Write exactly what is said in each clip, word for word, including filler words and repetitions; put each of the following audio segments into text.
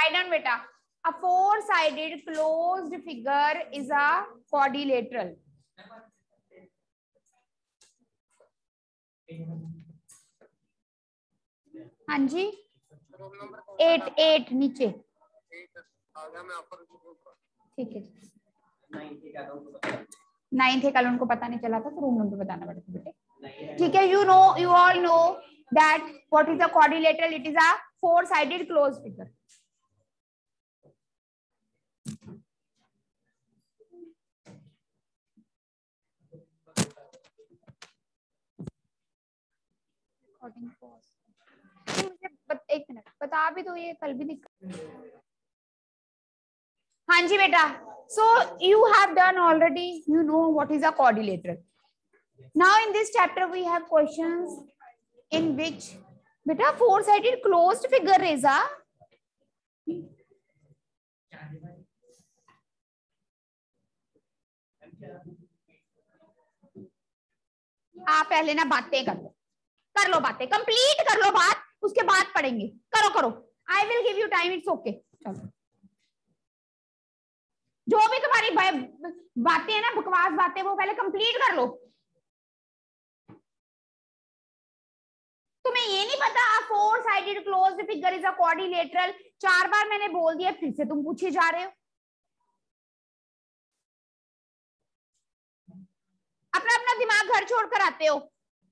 Write down beta. A four-sided closed figure is a quadrilateral. हाँ जी, eight eight नीचे, ठीक है। नाइन्थ है, कल उनको पता नहीं चला था तो रूम नंबर बताना पड़ता है बेटे, ठीक है। You know, you all know that what is a quadrilateral, it is a four sided close figure. मुझे एक मिनट बता भी दो, ये कल भी दिक्कत। हाँ जी बेटा, so you have done already, you know what is a quadrilateral. Now in this chapter we have questions in which beta four sided closed figure is a, आप पहले ना बातें कर लो, कर लो बातें, कंप्लीट कर लो बात, उसके बाद पढ़ेंगे। करो करो, I will give you time, it's okay. चलो, जो भी तुम्हारी बातें हैं ना, बकवास बातें, वो पहले कंप्लीट कर लो। तुम्हें ये नहीं पता four sided closed figure is a quadrilateral? चार बार मैंने बोल दिया, फिर से तुम पूछे जा रहे हो। अपना अपना दिमाग घर छोड़कर आते हो।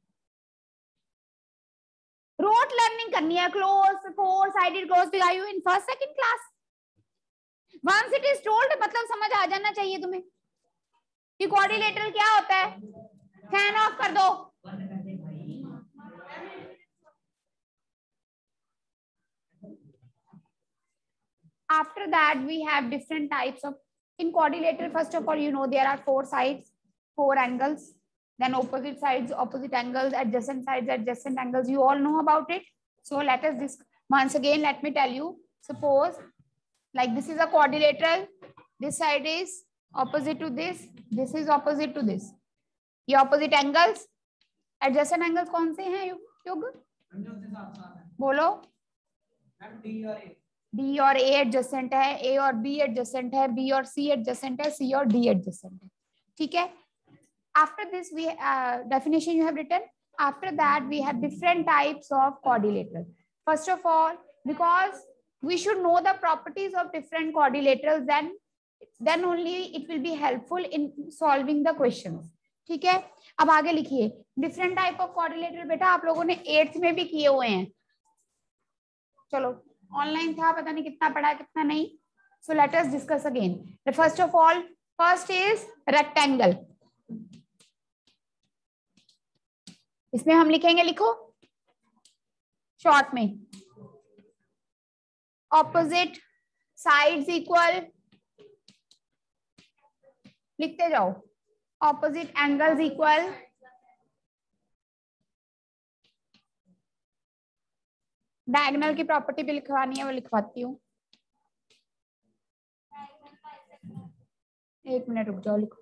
रोट लर्निंग करनी है। Close four sided close figure, you in first second class. Once it is told मतलब समझ आ जाना चाहिए तुम्हें कि क्वाड्रिलेटरल क्या होता है। फैन ऑफ कर दो। After that we have different types of, in quadrilateral first of all you know there are four sides, four angles, then opposite sides, opposite angles, adjacent sides, adjacent angles, you all know about it. So let us this once again, let me tell you. Suppose like this is a quadrilateral, this side is opposite to this, this is opposite to this, ये opposite angles, adjacent angles कौन से हैं युग? बोलो। D और A adjacent है, A और B adjacent है, B और C एडजेसेंट है, C और D एडजेसेंट है, ठीक है। After this we uh, definition you have written. After that we have different types of quadrilateral. First of all, because we should know the properties of different quadrilaterals, then then only it will be helpful in solving the questions, ठीक है। अब आगे लिखिए different type of quadrilateral। बेटा आप लोगों ने eighth में भी किए हुए हैं, चलो ऑनलाइन था, पता नहीं कितना पढ़ा कितना नहीं। So let us discuss again. The first of all, first is rectangle. इसमें हम लिखेंगे, लिखो शॉर्ट में, ऑपोजिट साइड्स इक्वल, लिखते जाओ, ऑपोजिट एंगल्स इक्वल, डायगोनल की प्रॉपर्टी भी लिखवानी है, वो लिखवाती हूँ। एक मिनट रुक जाओ, लिखो।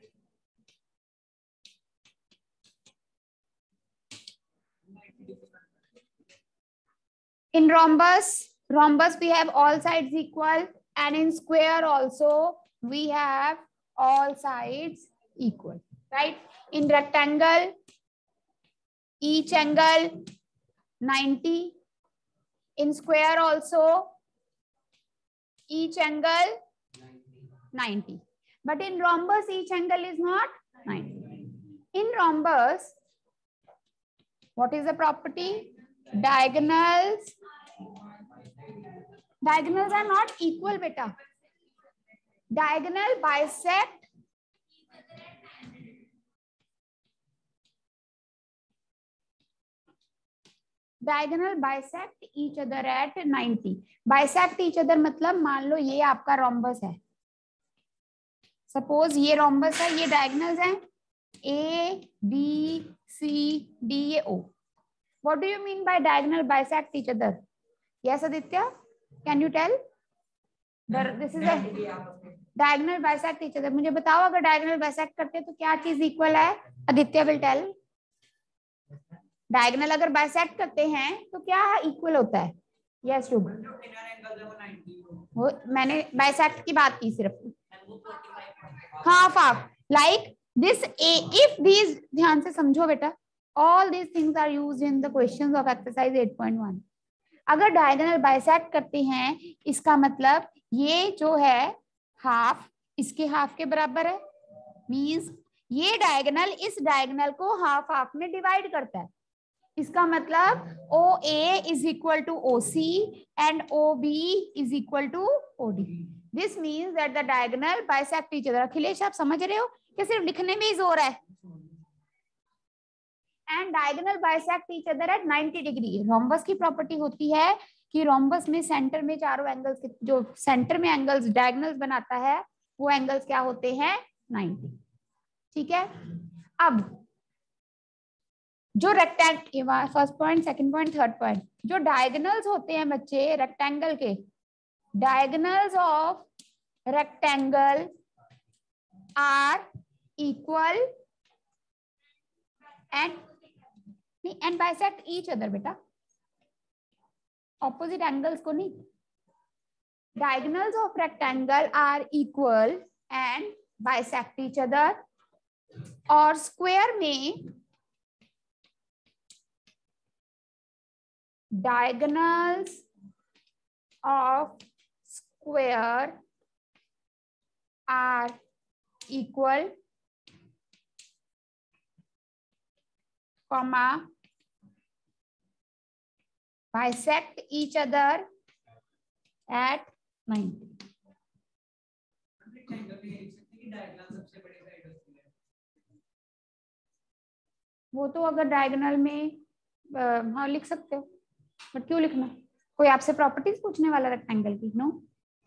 In rhombus, rhombus we have all sides equal, and in square also we have all sides equal, right? In rectangle, each angle ninety. In square also each angle ninety, but in rhombus each angle is not ninety. In rhombus, what is the property? Diagonals, diagonals are not equal beta. Diagonal bisect diagonal bisect each other at ninety. Bisect each other मतलब मान लो ये आपका rhombus है, suppose ये rhombus है, ये diagonals हैं A B C D A O. What do you mean by diagonal bisect each other? Yes Aditya, can you tell? This is a diagonal bisect each other. मुझे बताओ अगर डायगोनल बाइसेक्ट करते हैं तो क्या चीज इक्वल है? Aditya will tell. डायगोनल अगर बाइसेक्ट करते हैं तो क्या इक्वल होता है? यस शुभ, वो मैंने बाइसेक्ट की बात की सिर्फ, half half like this a, if these, ध्यान से समझो बेटा, all these things are used in the questions of exercise eight point one. अगर डायगोनल बाइसेक्ट करते हैं, इसका मतलब ये जो है हाफ इसके हाफ के बराबर है, मींस ये डायगोनल इस डायगोनल को हाफ हाफ में डिवाइड करता है। इसका मतलब O A is equal to O C and O B is equal to O D. This means that the diagonal bisect each other. Akhilesh आप समझ रहे हो कि सिर्फ लिखने में ही जोर है? And diagonal bisect each other at ninety degree. Rhombus की प्रॉपर्टी होती है कि रोम्बस में सेंटर में चारों एंगल्स, जो सेंटर में एंगल्स डायगोनल्स बनाता है वो एंगल्स क्या होते हैं? नाइंटी। ठीक है, अब जो rectangle, first point, second point, third point, जो डायगोनल्स होते हैं बच्चे रेक्टेंगल के, diagonals of rectangle are equal and and bisect each other. बेटा ऑपोजिट एंगल्स को नहीं, diagonals of rectangle are equal and bisect each other. और स्क्वायर में diagonals of square are equal, comma, bisect each other at ninety. वो तो अगर diagonal में हाँ लिख सकते हो, बट क्यों लिखना? कोई आपसे प्रॉपर्टीज पूछने वाला रेक्टेंगल की? No,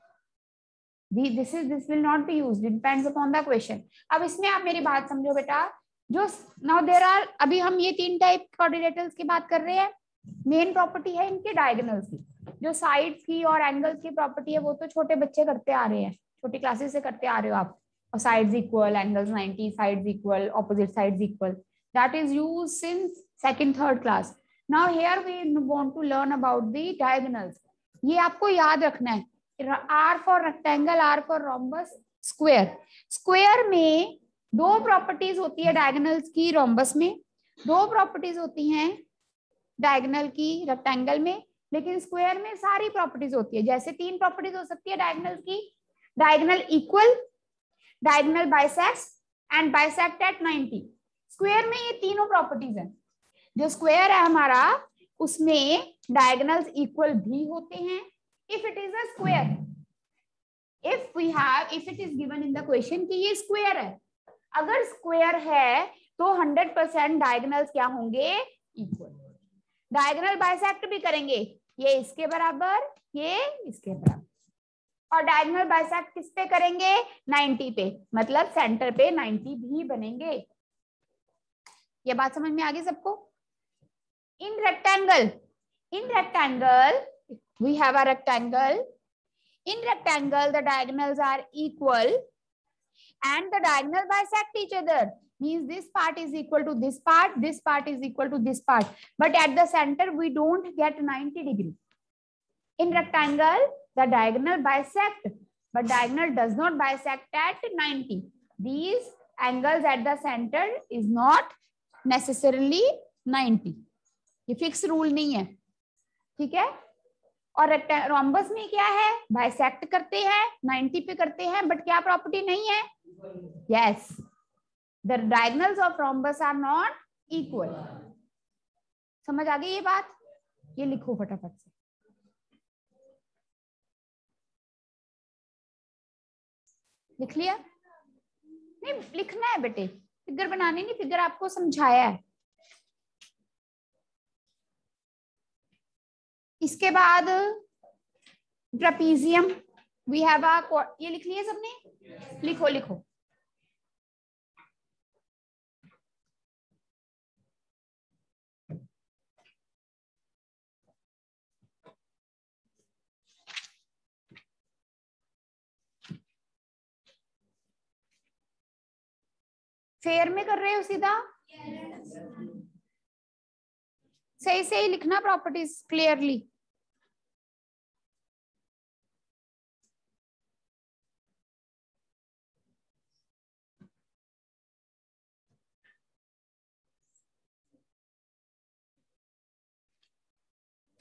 this is this will not be used, depends upon the question. अब इसमें आप मेरी बात समझो बेटा, जो नाउ देयर आर, अभी हम ये तीन टाइप कोऑर्डिनेटर्स की बात कर रहे हैं। मेन प्रॉपर्टी है इनके डायगोनल्स की, जो साइड्स की और एंगल्स की प्रॉपर्टी है वो तो छोटे बच्चे करते आ रहे हैं, छोटी क्लासेस से करते आ रहे हो आप। और sides equal, angles ninety, sides equal, opposite sides equal, that is used since second third class. Now here we want to learn about the diagonals. ये आपको याद रखना है, R for rectangle, R for rhombus, square. Square में दो properties होती है diagonals की, रोम्बस में दो प्रॉपर्टीज होती हैं डायगोनल की रेक्टेंगल में, लेकिन स्क्वायर में सारी प्रॉपर्टीज होती है। जैसे तीन प्रॉपर्टीज हो सकती है डायगोनल्स की, diagonal equal, diagonal bisects and bisect at ninety. Square में ये तीनों प्रॉपर्टीज हैं। जो स्क्वायर है हमारा उसमें डायगोनल्स इक्वल भी होते हैं if it is a square. If we have, if it is given in the question कि ये स्क्वायर है, अगर स्क्वायर है तो हंड्रेड परसेंट डायगोनल्स क्या होंगे? इक्वल। डायगोनल बाइसेक्ट भी करेंगे, ये इसके बराबर, ये इसके बराबर, और डायगोनल बाइसेक्ट किस पे करेंगे? नाइंटी पे, मतलब सेंटर पे नाइंटी भी बनेंगे। ये बात समझ में आ गई सबको? In rectangle, in rectangle, we have a rectangle. In rectangle, the diagonals are equal, and the diagonal bisect each other. Means this part is equal to this part, this part is equal to this part. But at the center, we don't get ninety degree. In rectangle, the diagonal bisect, but diagonal does not bisect at ninety. These angles at the center is not necessarily ninety. ये fix rule नहीं है, ठीक है? और rhombus में क्या है? Bisect करते हैं, नाइंटी पे करते हैं, बट क्या प्रॉपर्टी नहीं है? Yes, the diagonals of rhombus are not equal. समझ आ गई ये बात? ये लिखो फटाफट से। लिख लिया? नहीं लिखना है बेटे, फिगर बनानी नहीं, फिगर आपको समझाया है। इसके बाद ट्रेपीजियम, वी हैव अ, ये लिख लिया सबने? लिखो लिखो। फेयर में कर रहे हो सीधा? सही सही लिखना प्रॉपर्टीज क्लियरली।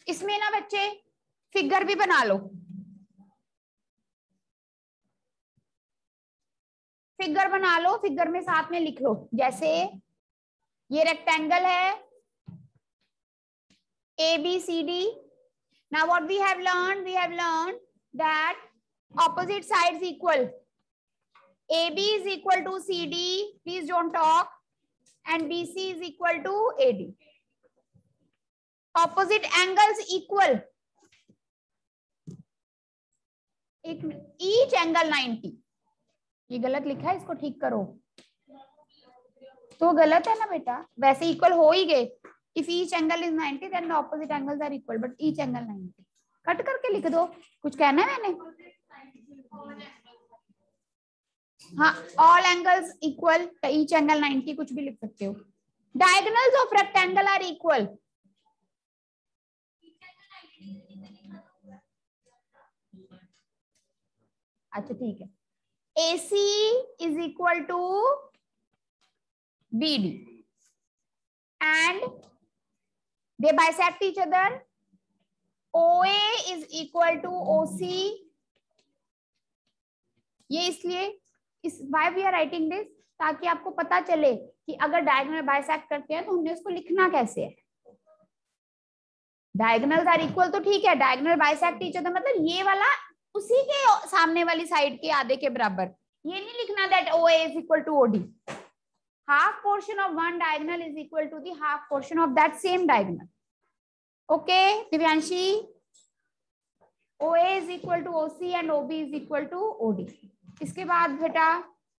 इसमें ना बच्चे फिगर भी बना लो, फिगर बना लो, फिगर में साथ में लिख लो। जैसे ये रेक्टेंगल है A B C D. Now what we have learned? We have learned that opposite sides equal. A B is equal to C D. Please don't talk. And B C is equal to A D. Opposite angles equal. Each angle ninety. ये गलत लिखा है, इसको ठीक करो। तो गलत है ना बेटा, वैसे इक्वल हो ही गए। If each angle is ninety, then the opposite angles are equal, but each angle ninety. Cut करके लिख दो, कुछ कहना है मैंने? हाँ, all angles equal, each angle ninety, कुछ भी लिख सकते हो। Diagonals of rectangle are equal. अच्छा ठीक है। A C is equal to B D and they bisect each other. O A is equal to O C. ये इसलिए इस why we are writing this, ताकि आपको पता चले कि अगर डायगोनल बाइसेक्ट करते हैं तो हमने उसको लिखना कैसे है। डायगोनल्स आर इक्वल तो ठीक है, डायगोनल बाइसेक्ट ईच अदर मतलब ये वाला उसी के सामने वाली साइड के आधे के बराबर। ये नहीं लिखना that O A is equal to O D. Half portion of one diagonal is equal to the half portion of that same diagonal. Okay, Divyanshi. O A is equal to O C and O B is equal to O D. इसके बाद बेटा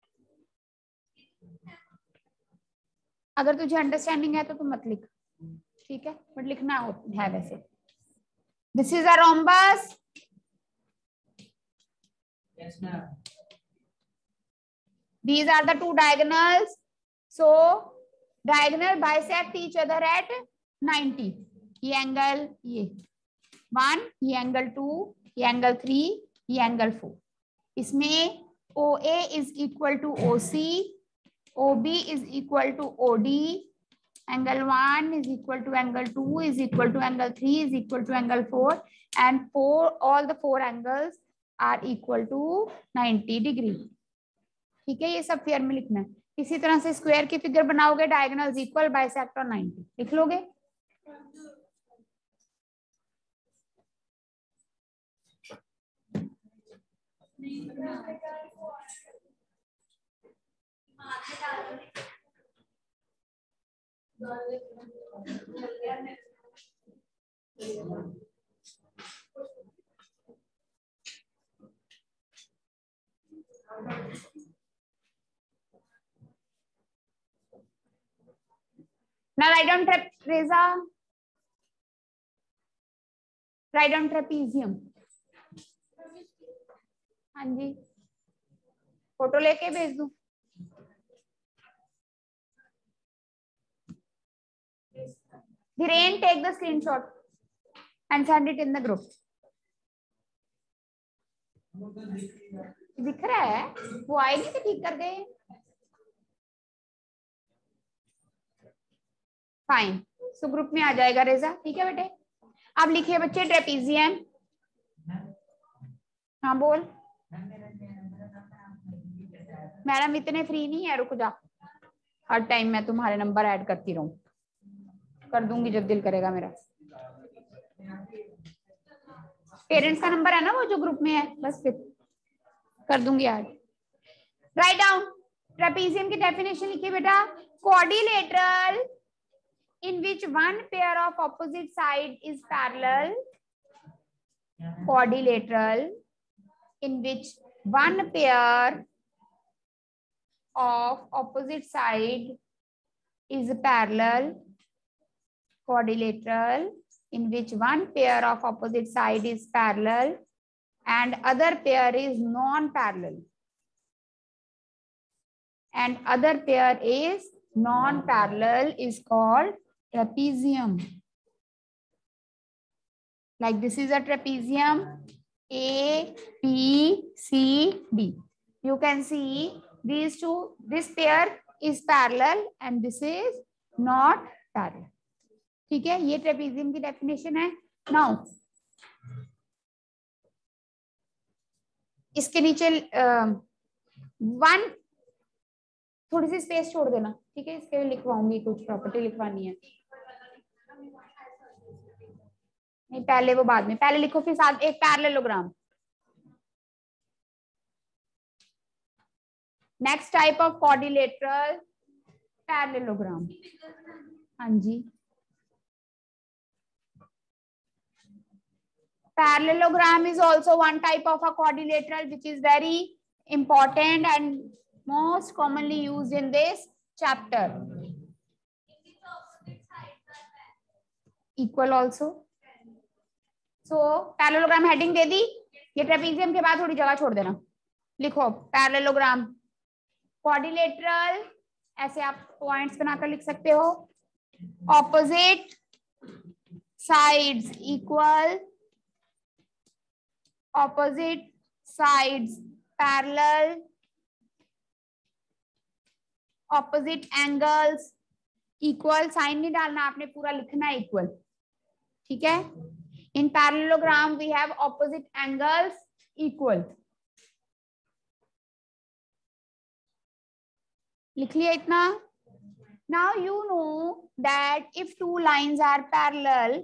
अगर तुझे understanding है तो तू मत लिख, ठीक है, बट लिखना है वैसे। This is a rhombus. Yes, ma'am. These are the two diagonals. So diagonal bisect each other at ninety. ये एंगल ये वन, ये एंगल टू, ये एंगल थ्री, ये एंगल फोर। इसमें O A is equal to O C, O B is equal to O D, angle one is equal to angle two is equal to angle three is equal to angle four, and four all the four angles are equal to ninety degree. ठीक है, ये सब figure में लिखना है। इसी तरह से स्क्वायर की फिगर बनाओगे, डायगोनल्स इक्वल, बाइसेक्ट और नाइंटी लिख लोगे। Now write down trapezoid. Write down trapezium. हाँ जी, फोटो लेके भेज दूं। Dhiren, take the screenshot and send it in the group. दिख रहा है? वो आए नहीं तो ठीक कर गए। फाइन, सो ग्रुप में आ जाएगा रेजा, ठीक है बेटे। अब लिखिए बच्चे ट्रेपीजियम। हाँ बोल। मैडम इतने फ्री नहीं है, रुक जा, हर टाइम मैं तुम्हारे नंबर ऐड करती रहूं, कर दूंगी जब दिल करेगा मेरा। पेरेंट्स का नंबर है ना वो जो ग्रुप में है, बस फिर कर दूंगी ऐड। राइट डाउन ट्रेपीजियम की डेफिनेशन लिखिए बेटा। Quadrilateral in which one pair of opposite side is parallel. Quadrilateral in which one pair of opposite side is parallel. Quadrilateral in which one pair of opposite side is parallel and other pair is non-parallel. And other pair is non-parallel is called trapezium. Like this is a trapezium, A, B, C, D. You can see these two, this pair is parallel and this is not parallel. ठीक है, ये trapezium की definition है। Now इसके नीचे one uh, थोड़ी सी space छोड़ देना, ठीक है, इसके लिए लिखवाऊंगी, कुछ प्रॉपर्टी लिखवानी है। नहीं पहले वो बाद में, पहले लिखो फिर साथ एक parallelogram. Next type of quadrilateral parallelogram. हाँ जी, parallelogram is also one type of a quadrilateral which is very important and most commonly used in this chapter. Equal also. So parallelogram heading दे दी, ये ट्रेपीजियम के बाद थोड़ी जगह छोड़ देना, लिखो पैरेललोग्राम क्वाड्रिलेटरल, ऐसे आप पॉइंट्स बनाकर लिख सकते हो। Opposite sides equal, opposite sides parallel, opposite angles equal, sign नहीं डालना आपने, पूरा लिखना है इक्वल, ठीक है। in parallelogram we have opposite angles equal, लिख लिया इतना। now you know that if two lines are parallel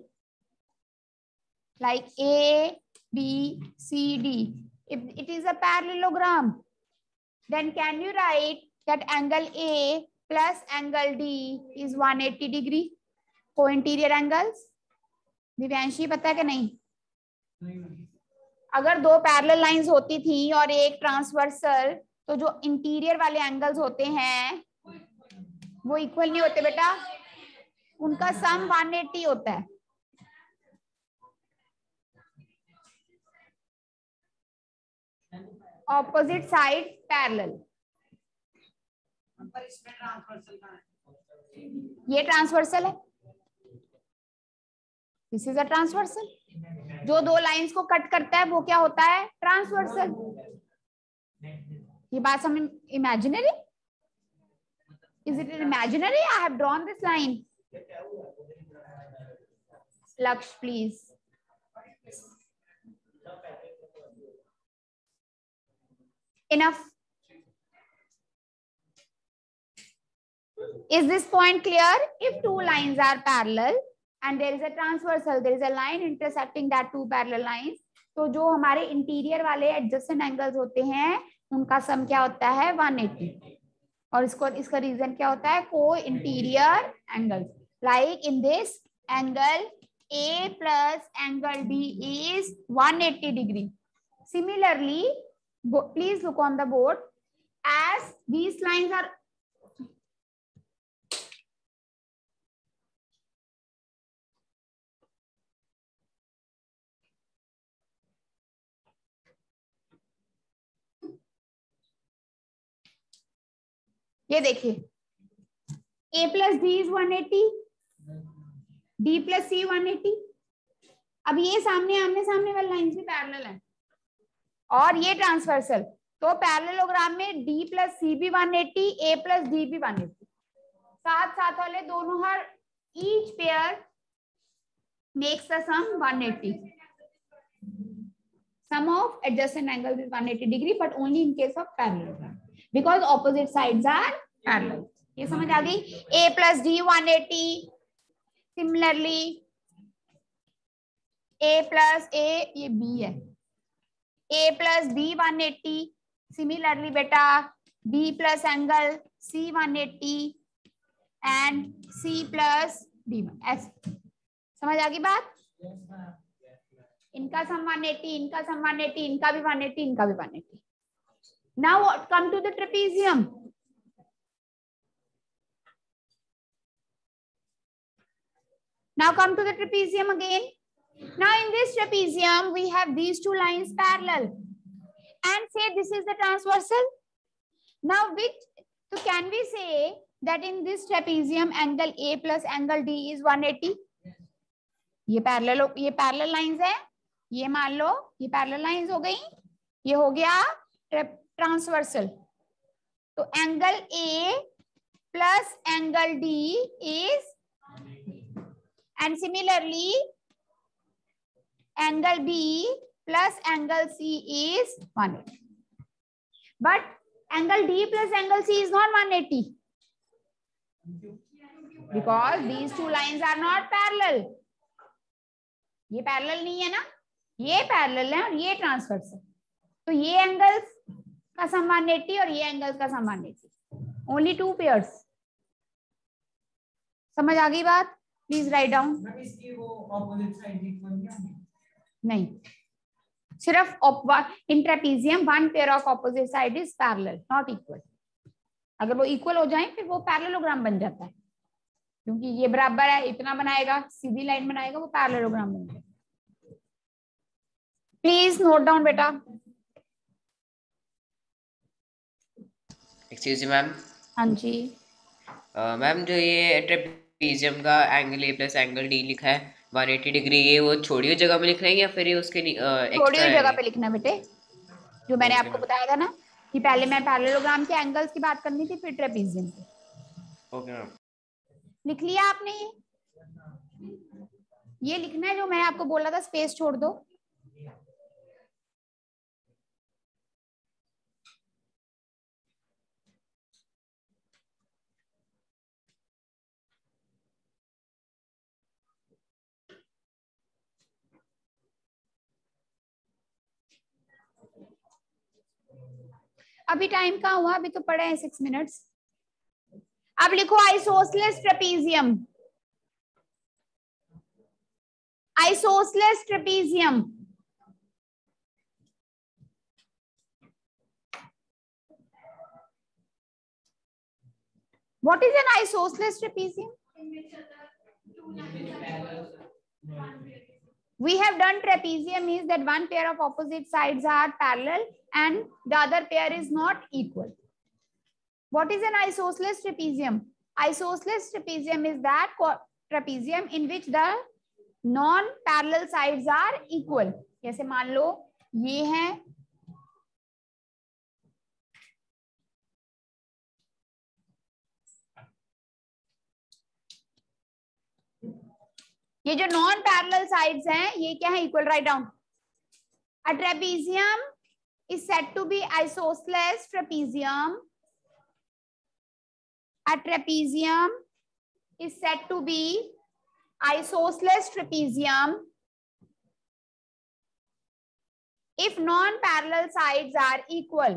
like A B C D, if it is a parallelogram, then can you write that angle A plus angle D is one hundred eighty degree co-interior angles? Divyanshi पता है कि नहीं? अगर दो parallel lines होती थी और एक ट्रांसवर्सल, तो जो इंटीरियर वाले एंगल्स होते हैं वो इक्वल नहीं होते बेटा, उनका सम one hundred eighty होता है। ऑपोजिट साइड पैरेलल, ये ट्रांसवर्सल है, दिस इज अ ट्रांसवर्सल। जो दो लाइंस को कट करता है वो क्या होता है? ट्रांसवर्सल। ये बात समझ imaginary? Is it imaginary? I have drawn this line. Lakshya please. Enough. Is this point clear? If two lines are parallel and there is a transversal, there is a line intersecting that two parallel lines, तो जो हमारे interior वाले adjacent angles होते हैं उनका सम क्या होता है? one eighty। और इसको इसका रीजन क्या होता है? Co interior angles. Like in this angle A plus angle D is one hundred eighty degree. Similarly, please look on the board. As these lines are ये देखिए, A plus D is one eighty, D plus C one eighty। अब ये सामने आमने सामने वाली lines भी parallel है और ये ट्रांसवर्सल, तो पैरेललोग्राम में D प्लस सी भी one eighty, A plus D भी one eighty, साथ साथ वाले दोनों, हर each pair makes the sum one eighty। Sum of adjacent angles is one eighty degree, but only in case of parallelogram because opposite sides are parallel। ये समझ आ गई? A plus D one eighty, similarly A plus A, ये B है, A plus B one eighty, similarly बेटा B plus angle C one eighty and C plus D one, ऐसे समझ आ गई बात? इनका सम one eighty, इनका सम one eighty, इनका भी one eighty, इनका भी one eighty। Now what? Come to the trapezium. Now come to the trapezium again. Now in this trapezium we have these two lines parallel and say this is the transversal. Now which, so can we say that in this trapezium angle A plus angle D is one eighty? ये parallel, ये parallel lines है, ये मान लो ये parallel lines हो गई, ये हो गया ट्रांसवर्सल। तो angle A plus angle D is, and similarly angle B plus angle C is one eighty. But angle D plus angle C is not one eighty. Because these two lines are not parallel. ये parallel नहीं है ना, ये parallel है और ये transverse है, तो ये एंगल्स का सम one eighty और ये एंगल्स का sum one eighty. Only two pairs. समझ आ गई बात? Please write down. नहीं, सिर्फ in trapezium one pair of opposite side is parallel not equal. अगर वो इक्वल हो जाए फिर वो पैरेललोग्राम बन जाता है, क्योंकि ये बराबर है, इतना बनाएगा, सीधी लाइन बनाएगा, वो पैरेललोग्राम बन जाएगा. प्लीज नोट डाउन बेटा. Excuse me ma'am. हाँ जी मैम, जो ये ट्रेपीजियम का angle A plus angle D लिखा है one eighty डिग्री, ये वो छोड़ी हुई जगह में लिखना है या फिर ये उसके छोड़ी हुई जगह पे लिखना बेटे, जो मैंने आपको बताया था ना कि पहले मैं पैरेललोग्राम के एंगल्स की बात करनी थी, फिर ट्रेपीजियम की. Okay ma'am. लिख लिया आपने? ये ये लिखना है जो मैं आपको बोला था, स्पेस छोड़ दो. अभी टाइम कहाँ हुआ, अभी तो पड़े हैं सिक्स मिनट्स. अब लिखो isosceles trapezium. Isosceles trapezium. What is an isosceles trapezium? We have done trapezium is that one pair of opposite sides are parallel and the other pair is not equal. What is an isosceles trapezium? Isosceles trapezium is that trapezium in which the non-parallel sides are equal. जैसे मान लो ये है, ये जो non parallel sides हैं ये क्या है, equal. Write down. A trapezium is said to be isosceles trapezium. A trapezium is said to be isosceles trapezium if non-parallel sides are equal.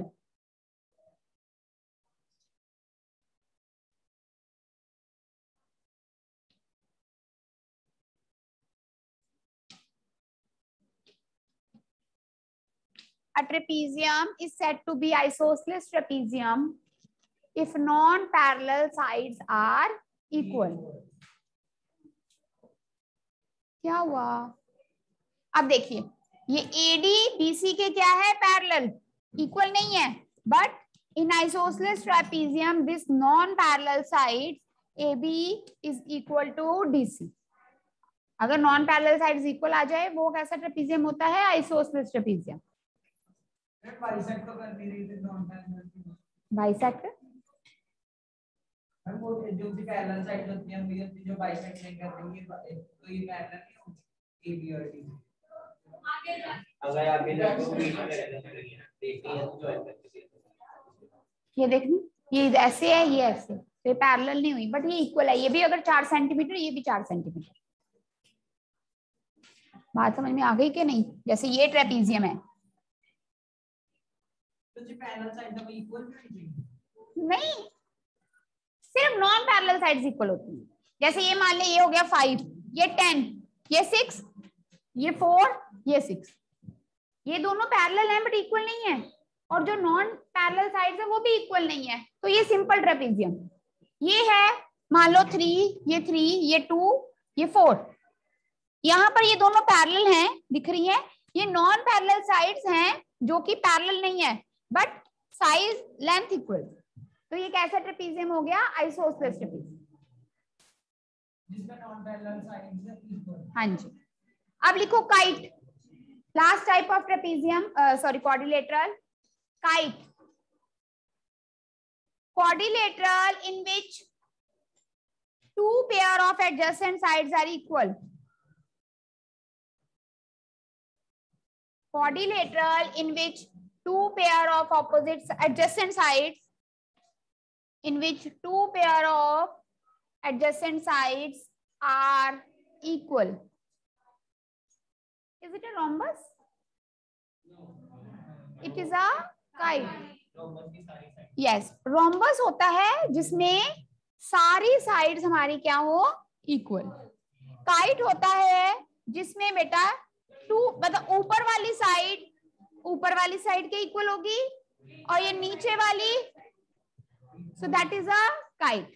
A trapezium is said to be isosceles trapezium if non-parallel sides are equal. क्या हुआ? अब देखिए, ये A D B C के क्या है, parallel, equal नहीं है. But in isosceles trapezium this non parallel sides A B is equal to D C. अगर नॉन पैरेलल साइड्स इक्वल आ जाए वो कैसा ट्रेपीजियम होता है, आइसोसेलेस ट्रेपीजियम. बाइसेक्ट कर नहीं रही थी नॉन पैरेलल. बाइसेक्ट हम वो जो भी पैरेलल साइड होती हैं वो जो बाइसेक्ट नहीं कर रही है तो ये पैरेलल नहीं होगी ए बी और डी. आगे जा, अगर आगे जाओ तो बीच में रह जाएगा. देखिए ये देखनी, ये ऐसे है, ये ऐसे, तो ये पैरेलल नहीं हुई, बट ये इक्वल है. ये भी अगर चार सेंटीमीटर, ये भी चार सेंटीमीटर. बात समझ में आ गई कि नहीं? जैसे ये ट्रेपीजियम है, तो जो पैरेलल साइड है वो इक्वल नहीं, सिर्फ नॉन पैरेलल साइड्स इक्वल होती हैं. जैसे ये मान ले, ये हो गया फाइव, ये टेन, ये सिक्स, ये फोर, ये सिक्स, ये दोनों पैरेलल हैं बट इक्वल नहीं है. और जो नॉन पैरेलल साइड्स है वो भी इक्वल नहीं है, तो ये सिंपल ट्रेपीजियम. ये है मान लो थ्री, ये थ्री, ये टू, ये फोर. यहाँ पर ये दोनों पैरेलल हैं, दिख रही है. ये नॉन पैरेलल साइड्स हैं जो कि पैरेलल नहीं है बट साइज लेंथ इक्वल. तो ये कैसा ट्रेपीजियम हो गया, आइसोसेलेस ट्रेपीजियम, जिसमें नॉन पैरेलल साइड्स इक्वल. हाँ जी. अब लिखो kite. Last type of trapezium, sorry quadrilateral. Kite, quadrilateral in which two pair of adjacent sides are equal. quadrilateral in which two pair of opposite adjacent sides, in which two pair of adjacent sides are equal. Is it a rhombus? It is a kite. Yes, rhombus होता है जिसमें सारी sides हमारी क्या हो, equal. Kite होता है जिसमें बेटा टू मतलब ऊपर वाली साइड ऊपर वाली साइड के इक्वल होगी और ये नीचे वाली, so that is a kite.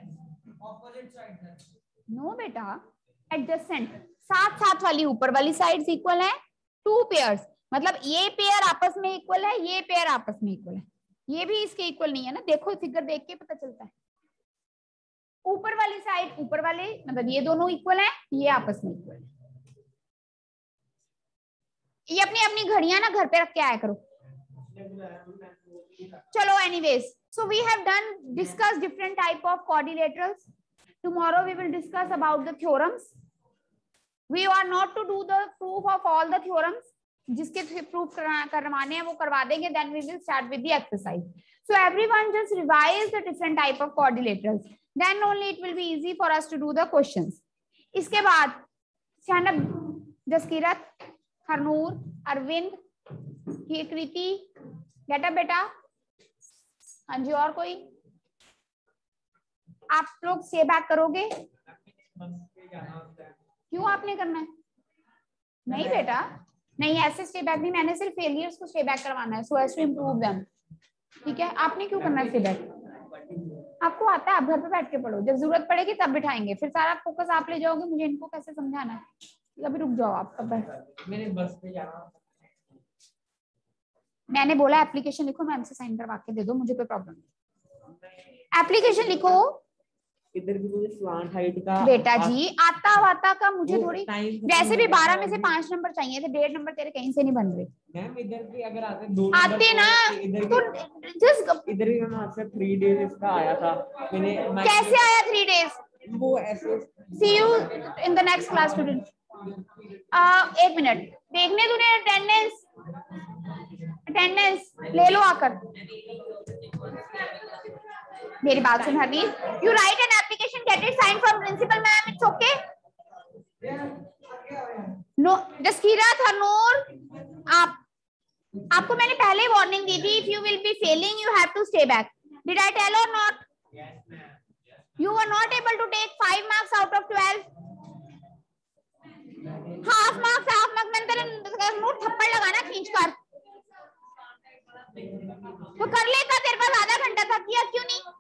No बेटा, एडजेसेंट, साथ साथ वाली ऊपर वाली साइड्स इक्वल है. टू पेयर्स मतलब ये पेयर आपस में इक्वल है, ये पेयर आपस में इक्वल है, ये भी इसके इक्वल नहीं है ना. देखो फिगर देख के पता चलता है. ऊपर वाली साइड ऊपर वाले मतलब ये दोनों इक्वल है, ये आपस में इक्वल है. ये अपनी अपनी घड़ियां ना घर पे रख के आया करो. चलो anyways, so we have done discuss different type of quadrilaterals. Tomorrow we will discuss about the theorems. We are not to do the proof of all the theorems. जिसके प्रूफ करवाने हैं वो करवा देंगे. Then we will start with the exercise. So everyone just revise the different type of quadrilaterals. Then only it will be easy for us to do the questions. इसके बाद Shanab, Jaskirat, Harnoor, Arvind, Kriti, get up बेटा. हाँ जी, और कोई? आप लोग स्टे बैक करोगे? क्यों आपने करना है? नहीं बेटा, नहीं ऐसे स्टे बैक नहीं, मैंने सिर्फ फेलियर्स को स्टे बैक करवाना है, so as to improve them. ठीक है, आपने क्यों करना है स्टे बैक? आपको आता है, आप घर पे बैठ के पढ़ो, जब जरूरत पड़ेगी तब बिठाएंगे, फिर सारा फोकस आप ले जाओगे. मुझे इनको कैसे समझाना है? अभी रुक जाओ आप. कब मेरे बस पे जाना. मैंने बोला एप्लीकेशन लिखो, मैम से साइन करवा के दे दो, मुझे कोई प्रॉब्लम नहीं. एप्लीकेशन लिखो. इधर भी मुझे स्लांट हाइट का बेटा जी आता वाता का मुझे थोड़ी, वैसे भी बारह में से पांच नंबर चाहिए थे, डेढ़ नंबर तेरे कहीं से नहीं बन रहे. मैम इधर भी अगर आते दो आते ना तो जस्ट इधर भी मैम आपसे थ्री डेज इसका आया था. मैंने कैसे आया थ्री डेज? वो ऐसे. See you in the next class student. एक मिनट देखने तूने अटेंडेंस अटेंडेंस ले लो आकर. मेरी बात सुन Harneel. You write an application, get it sign from principal ma'am, it's okay. No Jaskirat, Harnoor, आप आपको मैंने पहले वार्निंग दी थी. If you will be failing you have to stay back. Did I tell or not? You were not able to take five marks out of twelve. Half marks half marks मैंने तेरे मुंह थप्पड़ लगाना खींच कर. तो कर लेता, तेरे पास आधा घंटा था, किया क्यों नहीं?